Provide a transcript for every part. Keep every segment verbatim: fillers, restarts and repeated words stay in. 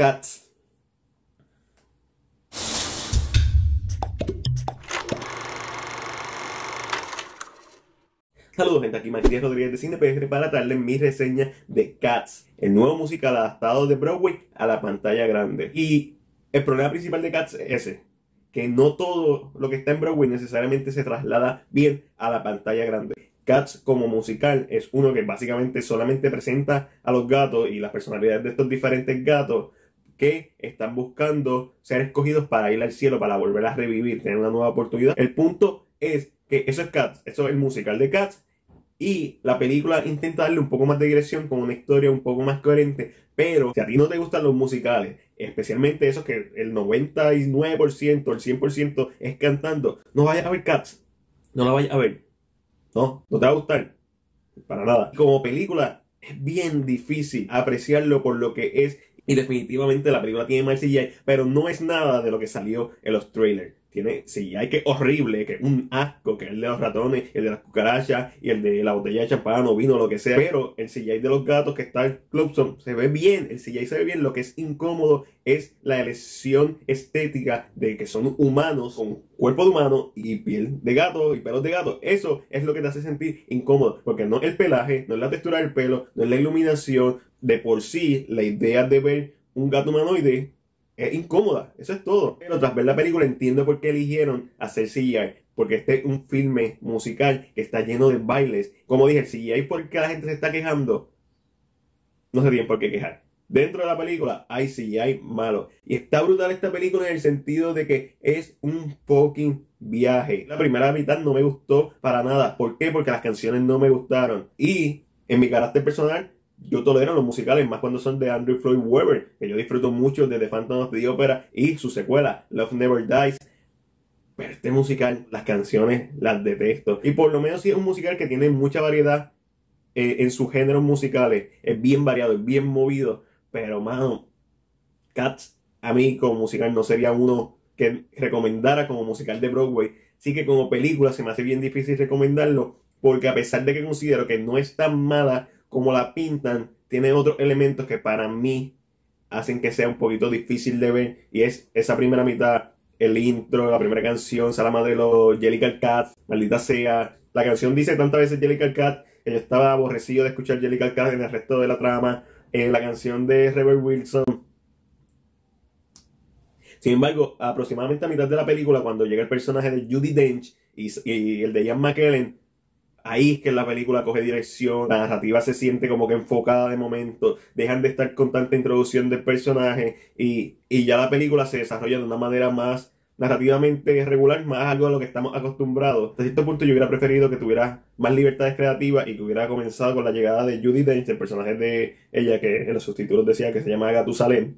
Cats. Saludos gente, aquí Matías Rodríguez de Cine P R para darles mi reseña de Cats, el nuevo musical adaptado de Broadway a la pantalla grande. Y el problema principal de Cats es ese, que no todo lo que está en Broadway necesariamente se traslada bien a la pantalla grande. Cats como musical es uno que básicamente solamente presenta a los gatos y las personalidades de estos diferentes gatos que están buscando ser escogidos para ir al cielo, para volver a revivir, tener una nueva oportunidad. El punto es que eso es Cats, eso es el musical de Cats, y la película intenta darle un poco más de dirección con una historia un poco más coherente. Pero si a ti no te gustan los musicales, especialmente esos que el noventa y nueve por ciento, el cien por ciento es cantando, no vayas a ver Cats, no la vayas a ver, no, no te va a gustar, para nada. Como película es bien difícil apreciarlo por lo que es, y definitivamente la película tiene mal C G I, pero no es nada de lo que salió en los trailers. Tiene C G I que es horrible, que es un asco, que es el de los ratones, el de las cucarachas y el de la botella de champán o vino, lo que sea. Pero el C G I de los gatos que está en close-up se ve bien, el C G I se ve bien. Lo que es incómodo es la elección estética de que son humanos con cuerpo de humano y piel de gato y pelos de gato. Eso es lo que te hace sentir incómodo, porque no es el pelaje, no es la textura del pelo, no es la iluminación. De por sí, la idea de ver un gato humanoide es incómoda, eso es todo. Pero tras ver la película entiendo por qué eligieron hacer C G I, porque este es un filme musical que está lleno de bailes. Como dije, el C G I por qué la gente se está quejando, no se tiene por qué quejar. Dentro de la película hay C G I malo. Y está brutal esta película en el sentido de que es un fucking viaje. La primera mitad no me gustó para nada. ¿Por qué? Porque las canciones no me gustaron. Y en mi carácter personal, yo tolero los musicales, más cuando son de Andrew Lloyd Webber, que yo disfruto mucho de The Phantom of the Opera y su secuela, Love Never Dies. Pero este musical, las canciones las detesto. Y por lo menos sí es un musical que tiene mucha variedad eh, en sus géneros musicales. Es bien variado, es bien movido. Pero, mano, Cats a mí como musical no sería uno que recomendara como musical de Broadway. Sí que como película se me hace bien difícil recomendarlo, porque a pesar de que considero que no es tan mala como la pintan, tiene otros elementos que para mí hacen que sea un poquito difícil de ver, y es esa primera mitad, el intro, la primera canción, sea la madre de los Jellicle Cats, maldita sea. La canción dice tantas veces Jellicle Cat que yo estaba aborrecido de escuchar Jellicle Cat en el resto de la trama. En la canción de Rebel Wilson. Sin embargo, aproximadamente a mitad de la película, cuando llega el personaje de Judi Dench y, y el de Ian McKellen, ahí es que la película coge dirección, la narrativa se siente como que enfocada de momento, dejan de estar con tanta introducción del personaje y, y ya la película se desarrolla de una manera más narrativamente regular, más algo a lo que estamos acostumbrados. Hasta cierto punto yo hubiera preferido que tuviera más libertades creativas y que hubiera comenzado con la llegada de Judi Dench, el personaje de ella que en los subtítulos decía que se llama Gatusalem.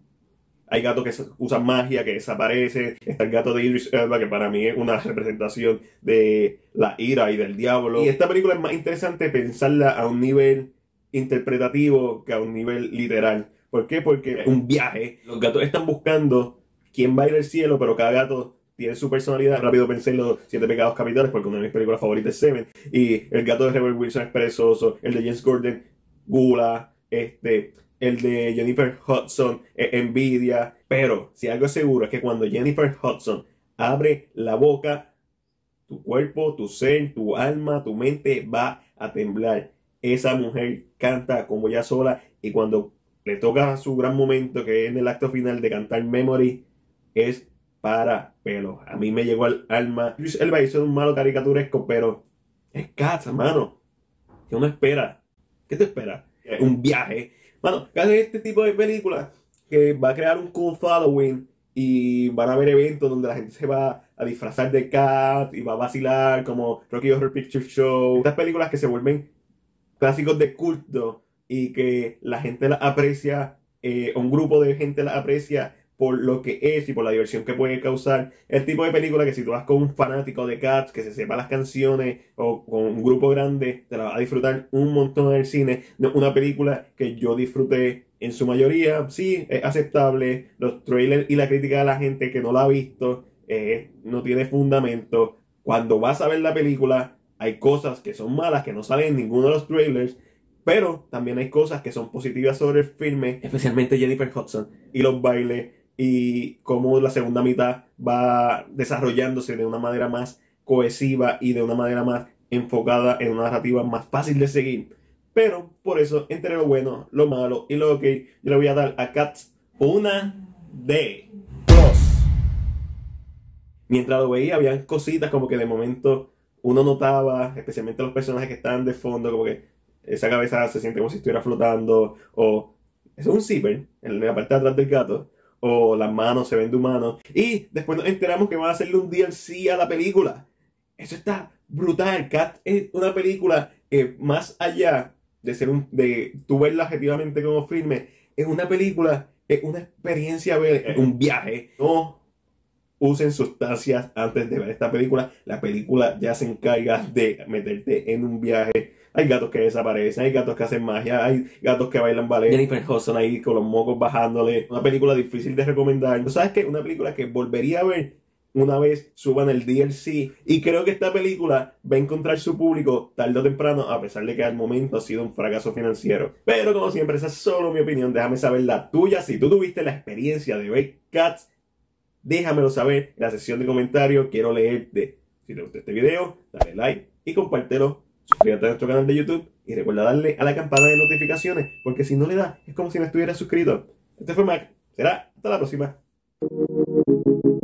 Hay gatos que usan magia, que desaparecen. Está el gato de Idris Elba, que para mí es una representación de la ira y del diablo. Y esta película es más interesante pensarla a un nivel interpretativo que a un nivel literal. ¿Por qué? Porque es un viaje. Los gatos están buscando quién va a ir al cielo, pero cada gato tiene su personalidad. Rápido pensé en los siete pecados capitales, porque una de mis películas favoritas es Seven. Y el gato de Rebel Wilson es perezoso. El de James Gordon, gula. Este... El de Jennifer Hudson es envidia. Pero si algo es seguro es que cuando Jennifer Hudson abre la boca, tu cuerpo, tu ser, tu alma, tu mente va a temblar. Esa mujer canta como ella sola, y cuando le toca su gran momento, que es en el acto final de cantar Memory, es para pelo. A mí me llegó al alma. Elba hizo un malo caricaturesco, pero es Cats, mano. ¿Qué uno espera? ¿Qué te espera? Un viaje. Mano, casi este tipo de películas que va a crear un cool following y van a haber eventos donde la gente se va a disfrazar de Cat y va a vacilar como Rocky Horror Picture Show. Estas películas que se vuelven clásicos de culto y que la gente las aprecia, eh, un grupo de gente las aprecia por lo que es y por la diversión que puede causar. El tipo de película que si tú vas con un fanático de Cats que se sepa las canciones o con un grupo grande, te la vas a disfrutar un montón en el cine. No es una película que yo disfruté en su mayoría. Sí, es aceptable. Los trailers y la crítica de la gente que no la ha visto eh, no tiene fundamento. Cuando vas a ver la película hay cosas que son malas que no salen en ninguno de los trailers, Pero también hay cosas que son positivas sobre el filme, especialmente Jennifer Hudson y los bailes y cómo la segunda mitad va desarrollándose de una manera más cohesiva y de una manera más enfocada en una narrativa más fácil de seguir. Pero por eso, entre lo bueno, lo malo y lo ok, yo le voy a dar a Cats una D plus. Mientras lo veía, habían cositas como que de momento uno notaba, especialmente los personajes que estaban de fondo, como que esa cabeza se siente como si estuviera flotando, o eso es un zipper en la parte de atrás del gato, o las manos se ven de humanos. Y después nos enteramos que van a hacerle un D L C a la película. Eso está brutal. Cats es una película que más allá de ser un, de tú verla objetivamente como filme, es una película, es una experiencia ver, es un viaje. No usen sustancias antes de ver esta película. La película ya se encarga de meterte en un viaje. Hay gatos que desaparecen, hay gatos que hacen magia, hay gatos que bailan ballet. Jennifer Hudson ahí con los mocos bajándole. Una película difícil de recomendar. ¿Sabes qué? Una película que volvería a ver una vez suban el D L C. Y creo que esta película va a encontrar su público tarde o temprano, a pesar de que al momento ha sido un fracaso financiero. Pero como siempre, esa es solo mi opinión. Déjame saber la tuya. Si tú tuviste la experiencia de ver Cats, déjamelo saber en la sección de comentarios. Quiero leerte. Si te gustó este video, dale like y compártelo. Suscríbete a nuestro canal de YouTube y recuerda darle a la campana de notificaciones, porque si no le das, es como si no estuvieras suscrito. Este fue Mac. Será hasta la próxima.